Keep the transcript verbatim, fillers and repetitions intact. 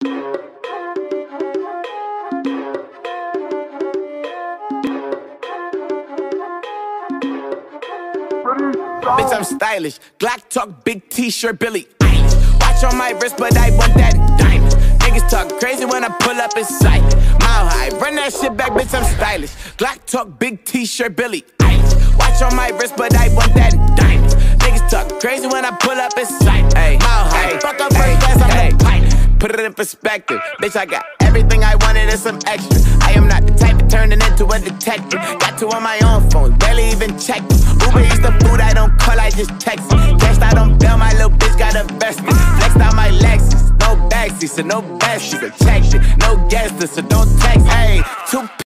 Bitch, I'm stylish. Glock talk, big t-shirt, Billy Eilish. Watch on my wrist, but I want that diamond. Niggas talk crazy when I pull up in sight. Mile high, run that shit back, bitch, I'm stylish. Glock talk, big t-shirt, Billy Eilish. Watch on my wrist, but I want that diamond. Niggas talk crazy when I pull up in sight. Mile high, fuck up first class, I'm a pilot. Put it in perspective, bitch, I got everything I wanted and some extra. I am not the type of turning into a detective. Got two on my own phone, barely even check them. Uber eats the food, I don't call, I just text it. Cashed out on bail, my little bitch got invested. Flexed out my Lexus, no backseat, so no besties. So check it, no guesses, so don't text. Hey, two